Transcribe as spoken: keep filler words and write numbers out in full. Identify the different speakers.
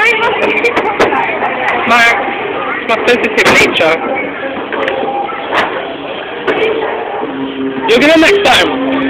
Speaker 1: Why must you keep on that?
Speaker 2: Max, it's my sensitive nature. You're gonna next time.